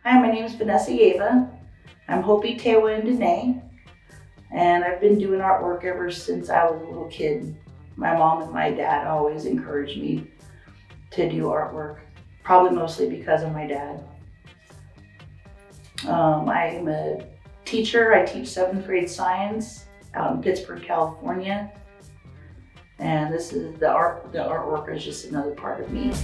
Hi, my name is Vanessa Yava. I'm Hopi, Tewa, and Diné, and I've been doing artwork ever since I was a little kid. My mom and my dad always encouraged me to do artwork, probably mostly because of my dad. I'm a teacher. I teach 7th grade science out in Pittsburg, California, and this is the artwork is just another part of me.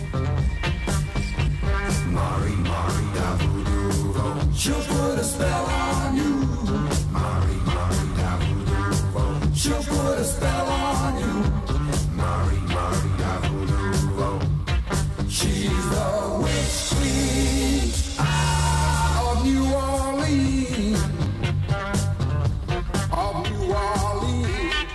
She'll put a spell on you. She'll put a spell on you. She's the witch queen of New Orleans. Of New Orleans.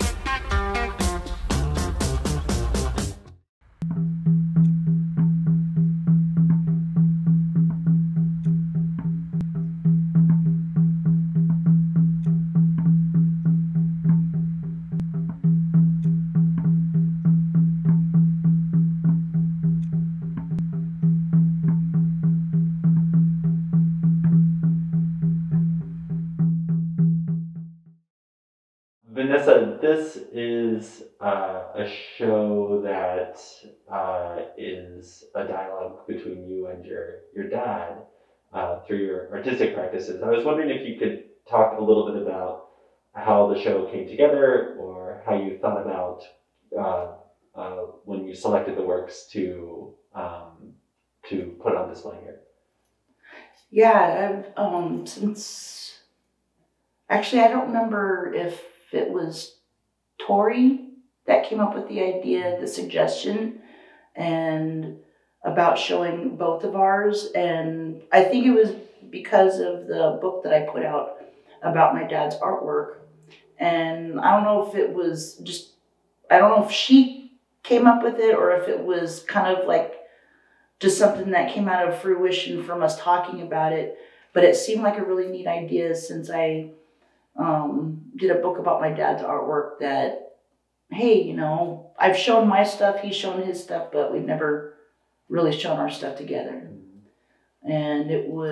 Vanessa, this is a show that is a dialogue between you and your dad through your artistic practices. I was wondering if you could talk a little bit about how the show came together, or how you thought about when you selected the works to put on display here. Yeah, since actually I don't remember if it was Tori that came up with the idea, the suggestion, and about showing both of ours. And I think it was because of the book that I put out about my dad's artwork. And I don't know if it was just, I don't know if she came up with it or if it was kind of like just something that came out of fruition from us talking about it. But it seemed like a really neat idea, since I did a book about my dad's artwork that, hey, you know, I've shown my stuff, he's shown his stuff, but we've never really shown our stuff together. And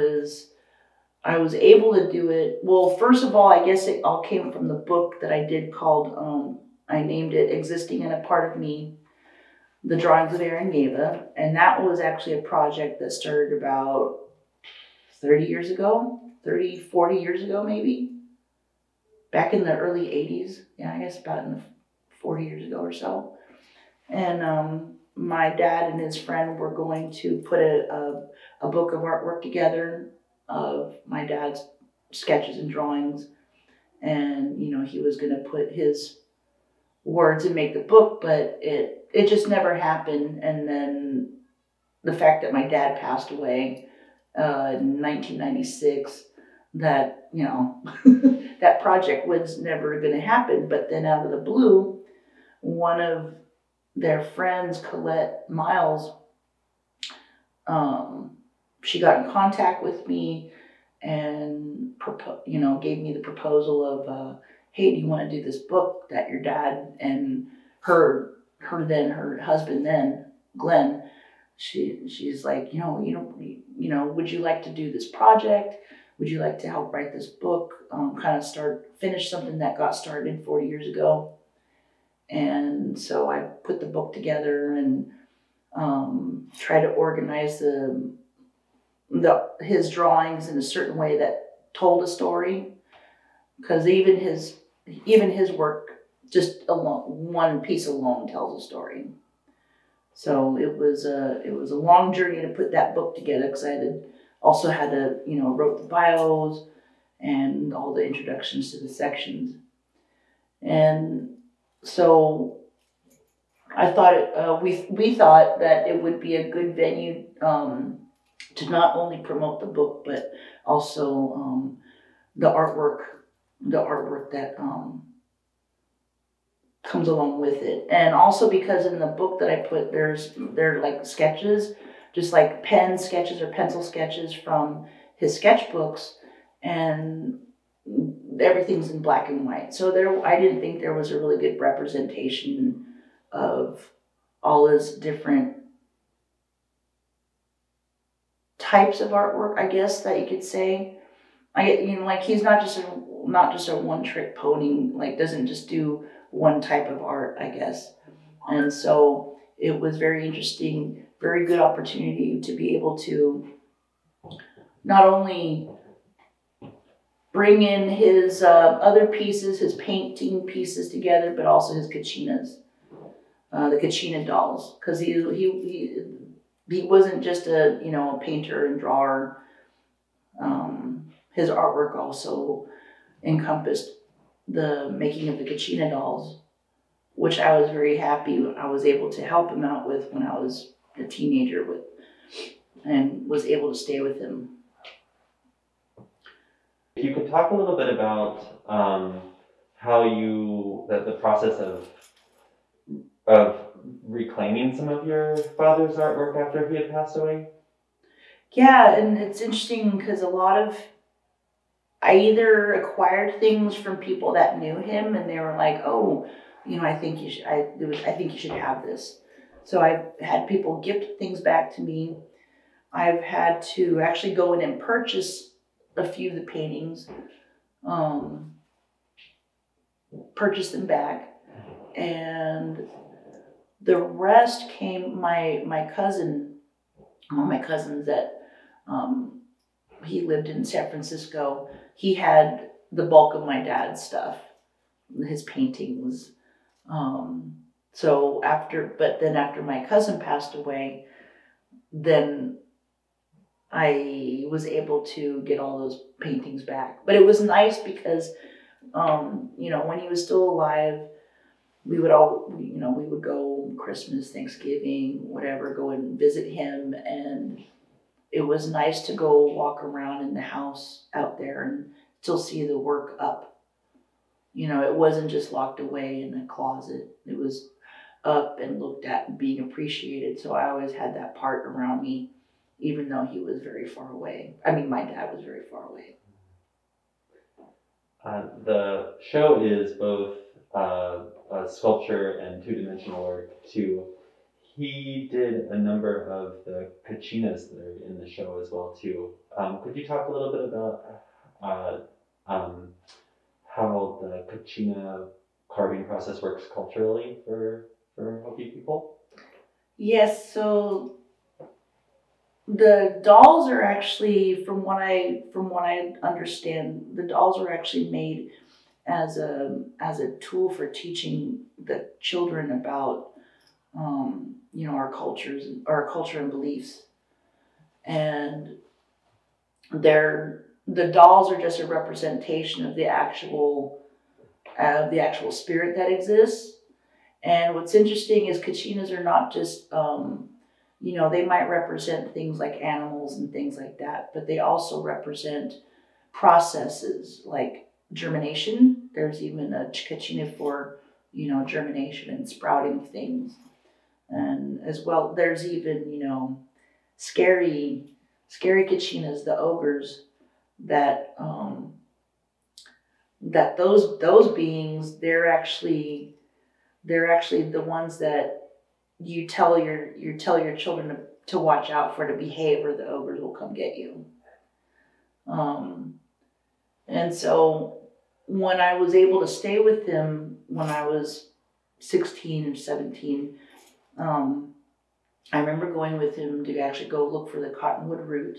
I was able to do it. Well, first of all, I guess it all came from the book that I did called, I named it Existing in a Part of Me, The Drawings of Aaron and Vanessa. And that was actually a project that started about 40 years ago maybe. Back in the early 80s. Yeah, I guess about in the 40 years ago or so. And my dad and his friend were going to put a book of artwork together of my dad's sketches and drawings. And, you know, he was going to put his words and make the book, but it just never happened. And then the fact that my dad passed away in 1996, that, you know, that project was never going to happen. But then out of the blue, one of their friends, Colette Miles, she got in contact with me and gave me the proposal of, hey, do you want to do this book that your dad and her husband then, Glenn, she's like, would you like to do this project? Would you like to help write this book? Finish something that got started 40 years ago. And so I put the book together and tried to organize his drawings in a certain way that told a story. Because even his work, just one piece alone tells a story. So it was a long journey to put that book together, because I also had to, wrote the bios and all the introductions to the sections. And so I thought, we thought that it would be a good venue to not only promote the book, but also the artwork that comes along with it. And also because in the book that I put, they're like sketches, just like pen sketches or pencil sketches from his sketchbooks, and everything's in black and white. So I didn't think there was a really good representation of all his different types of artwork, I guess that you could say. Like he's not just a one trick pony, like doesn't just do one type of art, I guess. And so it was very interesting, very good opportunity to be able to not only bring in his other pieces, his painting pieces together, but also his Kachinas, the Kachina dolls, because he wasn't just a painter and drawer. His artwork also encompassed the making of the Kachina dolls, which I was very happy I was able to help him out with when I was a teenager and was able to stay with him. If you could talk a little bit about how the process of reclaiming some of your father's artwork after he had passed away. Yeah, and it's interesting because I either acquired things from people that knew him and they were like, oh, I think you should have this. So I've had people gift things back to me. I've had to actually go in and purchase a few of the paintings, purchase them back, and the rest came my cousin, one of my cousins that he lived in San Francisco. He had the bulk of my dad's stuff, his paintings. But then after my cousin passed away, then I was able to get all those paintings back. But it was nice because, when he was still alive, we would go Christmas, Thanksgiving, whatever, go and visit him. And it was nice to go walk around in the house out there and still see the work up. It wasn't just locked away in a closet. It was up and looked at and being appreciated. So I always had that part around me, even though he was very far away. I mean, my dad was very far away. The show is both sculpture and two-dimensional work too. He did a number of the Kachinas that are in the show as well too. Could you talk a little bit about how the Kachina carving process works culturally for Hopi people? Yes, so the dolls are actually, from what I understand, the dolls are actually made as a tool for teaching the children about our culture and beliefs. And the dolls are just a representation of the actual spirit that exists. And what's interesting is Kachinas are not just they might represent things like animals and things like that, but they also represent processes like germination. There's even a Kachina for germination and sprouting of things. And as well, there's even, scary Kachinas, the ogres, that those beings, they're actually the ones that you tell your children to watch out for, to behave, or the ogres will come get you. And so when I was able to stay with them when I was 16 and 17, I remember going with him to actually go look for the cottonwood root,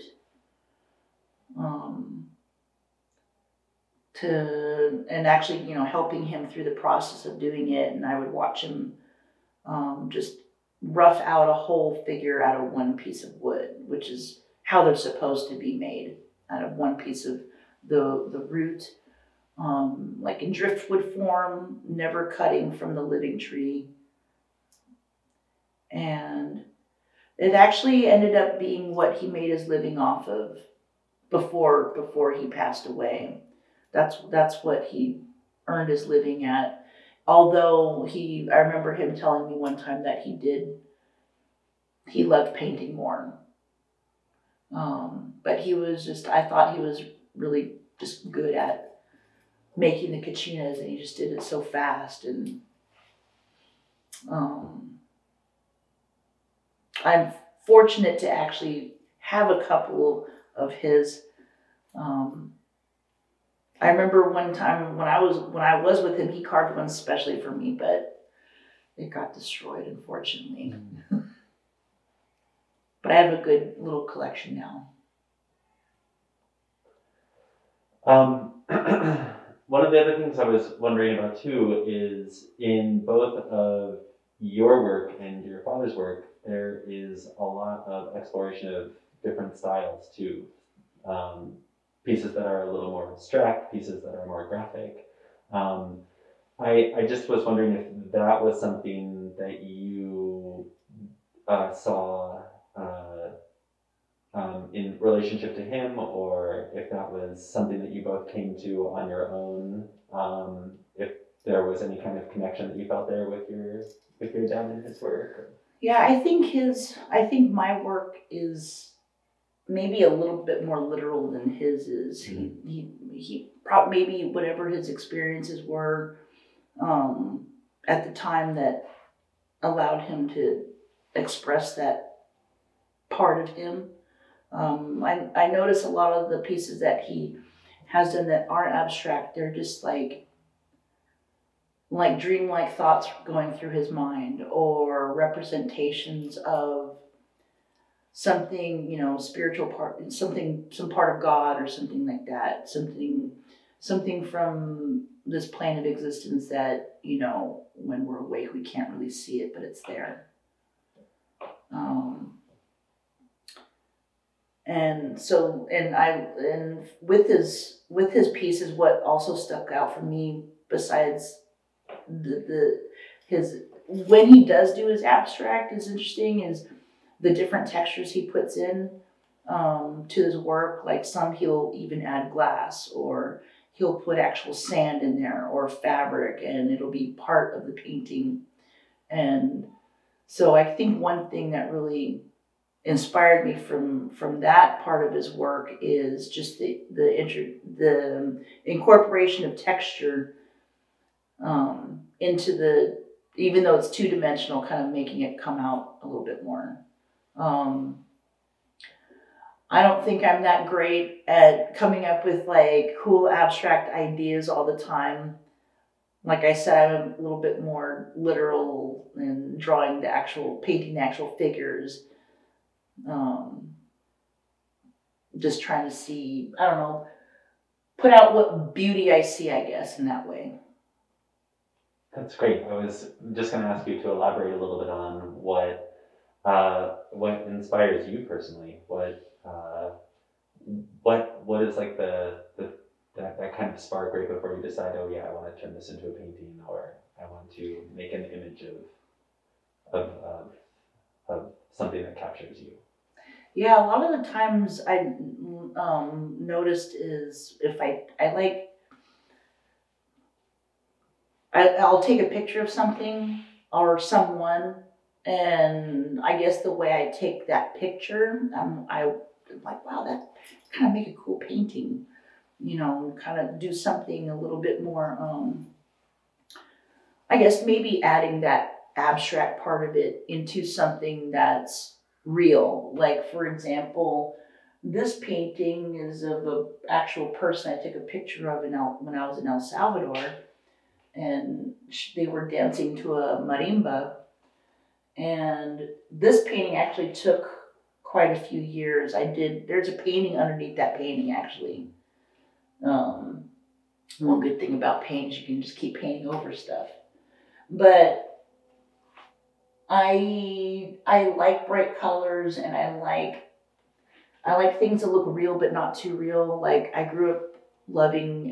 and actually, helping him through the process of doing it. And I would watch him just rough out a whole figure out of one piece of wood, which is how they're supposed to be made, out of one piece of the root, like in driftwood form, never cutting from the living tree. And it actually ended up being what he made his living off of before he passed away. That's what he earned his living at. Although I remember him telling me one time that he loved painting more. But I thought he was really just good at making the Kachinas, and he just did it so fast. And I'm fortunate to actually have a couple of his. I remember one time when I was with him, he carved one especially for me, but it got destroyed, unfortunately. But I have a good little collection now. One of the other things I was wondering about too is in both of your work and your father's work, there is a lot of exploration of different styles too. Pieces that are a little more abstract, pieces that are more graphic. I just was wondering if that was something that you saw in relationship to him, or if that was something that you both came to on your own. If there was any kind of connection that you felt there with your dad and his work. Yeah, I think my work is maybe a little bit more literal than his is. Mm-hmm. He probably, maybe whatever his experiences were at the time that allowed him to express that part of him. I notice a lot of the pieces that he has done that aren't abstract. They're just like dreamlike thoughts going through his mind, or representations of something, spiritual part, some part of God or something like that. Something from this plane of existence that, when we're awake, we can't really see it, but it's there. And so, and with his pieces, what also stuck out for me, besides his when he does do his abstract, is interesting, is the different textures he puts in to his work. Like some he'll even add glass, or he'll put actual sand in there, or fabric, and it'll be part of the painting. And so I think one thing that really inspired me from that part of his work is just the incorporation of texture into the, even though it's two-dimensional, kind of making it come out a little bit more. I don't think I'm that great at coming up with cool abstract ideas all the time. Like I said, I'm a little bit more literal in painting the actual figures. Just trying to see, I don't know, put out what beauty I see, I guess, in that way. That's great. I was just going to ask you to elaborate a little bit on what inspires you personally. What is like that kind of spark right before you decide, oh yeah, I want to turn this into a painting, or I want to make an image of something that captures you. Yeah, a lot of the times I noticed is if I'll take a picture of something or someone, and I guess the way I take that picture, I'm like, wow, that kind of make a cool painting, kind of do something a little bit more, I guess maybe adding that abstract part of it into something that's real. Like, for example, this painting is of an actual person I took a picture of when I was in El Salvador, and they were dancing to a marimba. And this painting actually took quite a few years. There's a painting underneath that painting, actually. One good thing about paint is you can just keep painting over stuff. But I like bright colors, and I like things that look real but not too real. Like, I grew up loving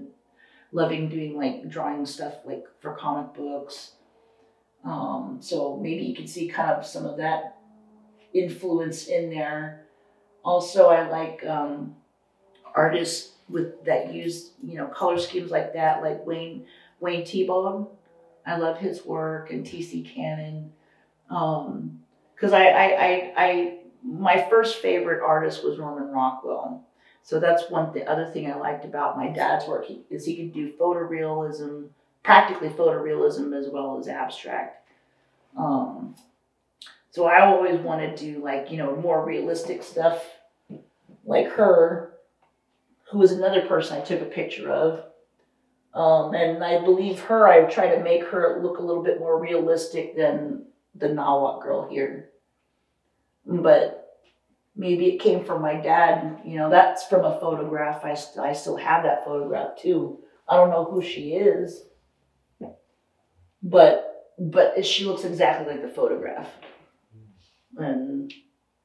doing drawing stuff for comic books. So maybe you can see kind of some of that influence in there. Also, I like artists that use color schemes like that, like Wayne T-Bone. I love his work, and T.C. Cannon. Because my first favorite artist was Norman Rockwell. So that's the other thing I liked about my dad's work. He could do practically photorealism as well as abstract. So I always want to do like, you know, more realistic stuff like her, who was another person I took a picture of. And I believe her, I try to make her look a little bit more realistic than the Nawak girl here. But maybe it came from my dad. You know, that's from a photograph. I still have that photograph too. I don't know who she is, but she looks exactly like the photograph. And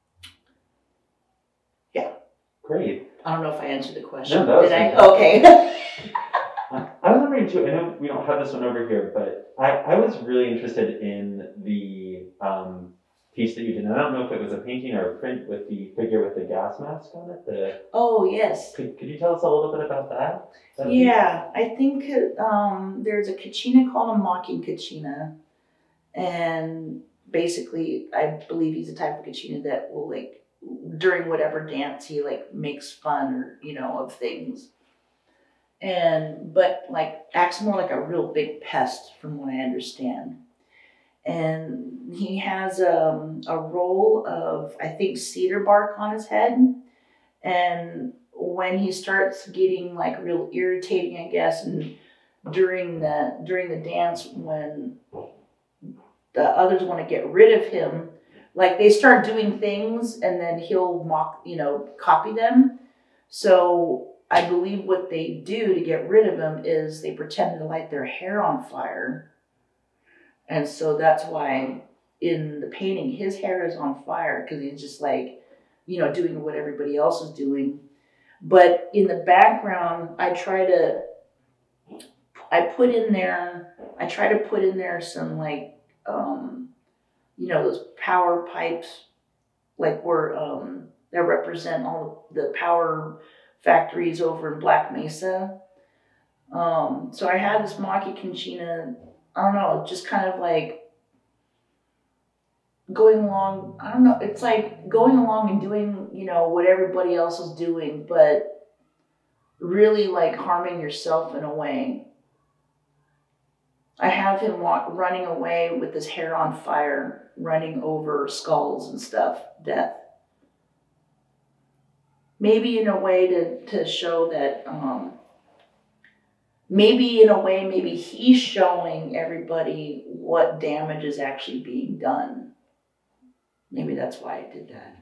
yeah. Great. I don't know if I answered the question. No, that was Did I? fantastic. Okay. I was wondering too, I know we don't have this one over here, but I was really interested in the piece that you did. And I don't know if it was a painting or a print with the figure with the gas mask on it. Oh, yes. Could you tell us a little bit about that? Yeah, I think there's a Kachina called a mocking Kachina. And basically, I believe he's a type of Kachina that will, like, during whatever dance, he, like, makes fun or, you know, of things. But like acts more like a real big pest from what I understand. And he has a roll of, I think, cedar bark on his head. And when he starts getting like real irritating, I guess, and during the dance, when the others want to get rid of him, like they start doing things and then he'll copy them. So I believe what they do to get rid of him is they pretend to light their hair on fire. And so that's why in the painting, his hair is on fire because he's just like, you know, doing what everybody else is doing. But in the background, I try to put in there some like, you know, those power pipes, like where that represent all the power factories over in Black Mesa. So I had this Maki Kachina, I don't know, just kind of like going along, I don't know, it's like going along and doing, you know, what everybody else is doing, but really like harming yourself in a way. I have him running away with his hair on fire, running over skulls and stuff, death. Maybe in a way to show that, maybe he's showing everybody what damage is actually being done. Maybe that's why I did that.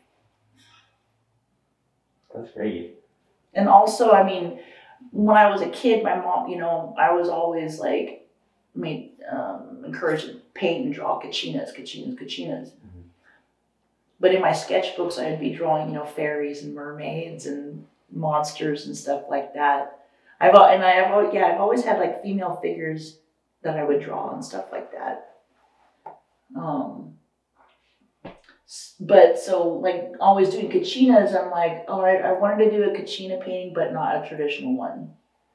That's great. And also, I mean, when I was a kid, my mom, you know, I was always like, encouraged to paint and draw Kachinas. Mm-hmm. But in my sketchbooks, I would be drawing, you know, fairies and mermaids and monsters and stuff like that. I've always had like female figures that I would draw and stuff like that. But so like always doing Kachinas, I'm like, all right, I wanted to do a Kachina painting, but not a traditional one.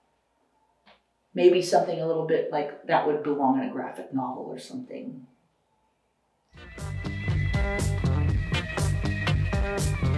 Maybe something a little bit like that would belong in a graphic novel or something.